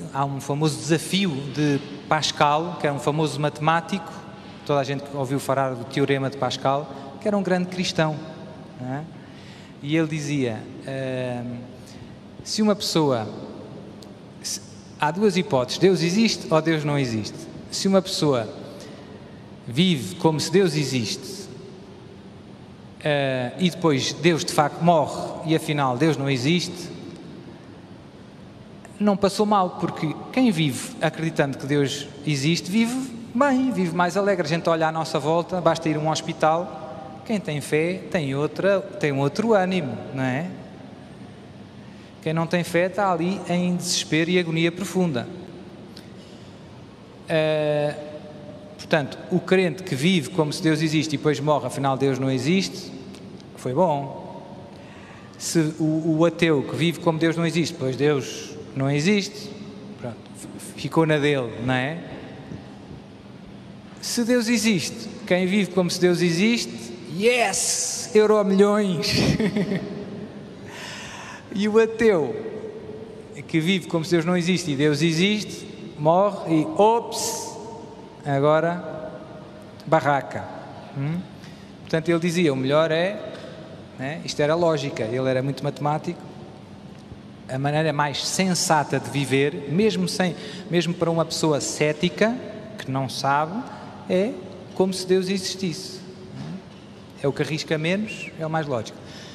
há um famoso desafio de Pascal, que é um famoso matemático, toda a gente ouviu falar do Teorema de Pascal, que era um grande cristão, não é? E ele dizia, se uma pessoa... Há duas hipóteses, Deus existe ou Deus não existe. Se uma pessoa vive como se Deus existe, e depois Deus de facto morre e afinal Deus não existe, não passou mal, porque quem vive acreditando que Deus existe, vive bem, vive mais alegre. A gente olha à nossa volta, basta ir a um hospital, quem tem fé tem outro ânimo, não é? Quem não tem fé está ali em desespero e agonia profunda. Portanto, o crente que vive como se Deus existe e depois morre, afinal Deus não existe, foi bom. Se o ateu que vive como Deus não existe, pois Deus não existe, pronto, ficou na dele, não é? Se Deus existe, quem vive como se Deus existe, yes, Euromilhões! E o ateu que vive como se Deus não existe e Deus existe, morre e ops, agora barraca. Portanto, ele dizia, o melhor né? Isto era lógica, ele era muito matemático, a maneira mais sensata de viver, mesmo para uma pessoa cética, que não sabe, é como se Deus existisse. É o que arrisca menos, é o mais lógico.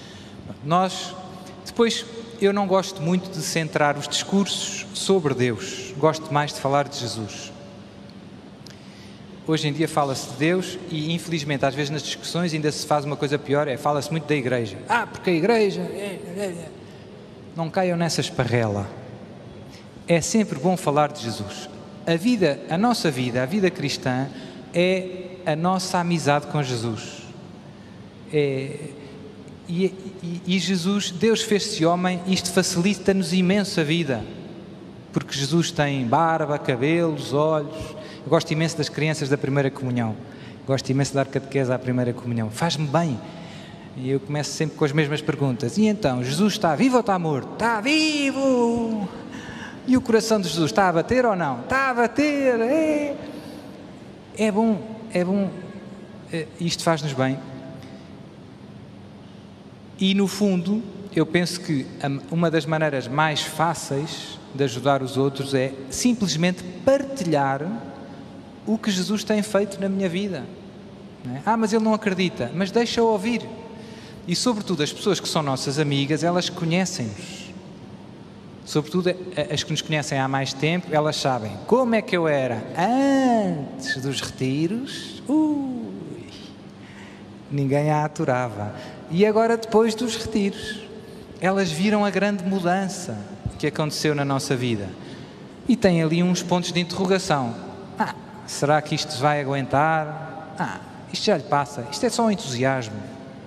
Depois, eu não gosto muito de centrar os discursos sobre Deus, gosto mais de falar de Jesus. Hoje em dia fala-se de Deus e, infelizmente, às vezes nas discussões ainda se faz uma coisa pior, fala-se muito da igreja. Porque a igreja... Não caiam nessa esparrela. É sempre bom falar de Jesus. A nossa vida, a vida cristã, é a nossa amizade com Jesus. E Jesus, Deus fez-se homem, isto facilita-nos imenso a vida, porque Jesus tem barba, cabelos, olhos. Eu gosto imenso das crianças da primeira comunhão, gosto imenso de dar catequese à primeira comunhão, faz-me bem. E eu começo sempre com as mesmas perguntas. E então, Jesus está vivo ou está morto? Está vivo! E o coração de Jesus está a bater ou não? Está a bater! É bom, isto faz-nos bem. E no fundo, eu penso que uma das maneiras mais fáceis de ajudar os outros é simplesmente partilhar o que Jesus tem feito na minha vida. Não é? Mas ele não acredita, mas deixa-o ouvir. E sobretudo as pessoas que são nossas amigas, elas conhecem-nos. Sobretudo as que nos conhecem há mais tempo, elas sabem como é que eu era antes dos retiros. Ninguém a aturava. E agora depois dos retiros, elas viram a grande mudança que aconteceu na nossa vida. E têm ali uns pontos de interrogação. Será que isto vai aguentar? Isto já lhe passa. Isto é só um entusiasmo.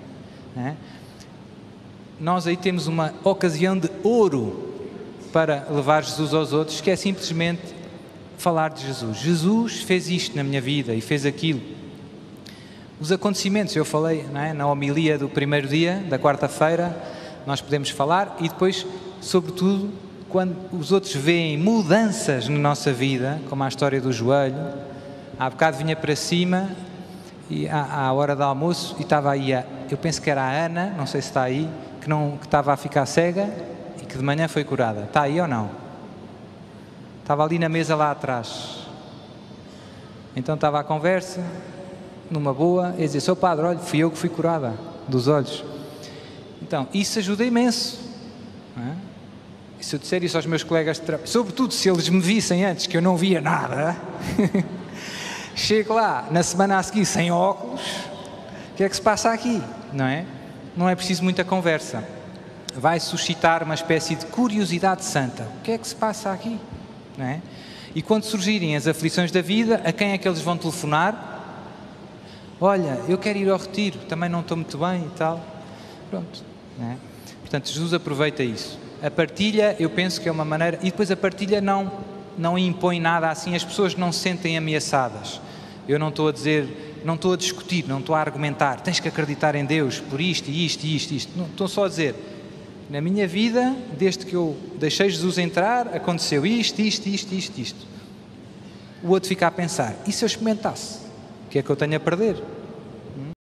Nós aí temos uma ocasião de ouro para levar Jesus aos outros, que é simplesmente falar de Jesus. Jesus fez isto na minha vida e fez aquilo. Os acontecimentos, eu falei, não é? Na homilia do primeiro dia, da quarta-feira, nós podemos falar, e depois, sobretudo, quando os outros veem mudanças na nossa vida, como a história do joelho. Há bocado vinha para cima, e à hora do almoço, e estava aí, eu penso que era a Ana, não sei se está aí, que estava a ficar cega e que de manhã foi curada. Está aí ou não? Estava ali na mesa lá atrás. Então estava a conversa, numa boa, e dizia, Sr. Padre, olha, fui eu que fui curada dos olhos. Então, isso ajuda imenso. Não é? E se eu disser isso aos meus colegas de trabalho, sobretudo se eles me vissem antes, que eu não via nada, chego lá, na semana a seguir, sem óculos, o que é que se passa aqui? Não é? Não é preciso muita conversa. Vai suscitar uma espécie de curiosidade santa. O que é que se passa aqui? Não é? E quando surgirem as aflições da vida, a quem é que eles vão telefonar? Olha, eu quero ir ao retiro, também não estou muito bem e tal. Pronto. Não é? Portanto, Jesus aproveita isso. A partilha, eu penso que é uma maneira... E depois a partilha não impõe nada assim, as pessoas não se sentem ameaçadas. Eu não estou a dizer, não estou a discutir, não estou a argumentar, tens que acreditar em Deus por isto e isto e isto e isto. Não, estou só a dizer, Na minha vida, desde que eu deixei Jesus entrar, aconteceu isto. O outro fica a pensar, e se eu experimentasse? O que é que eu tenho a perder?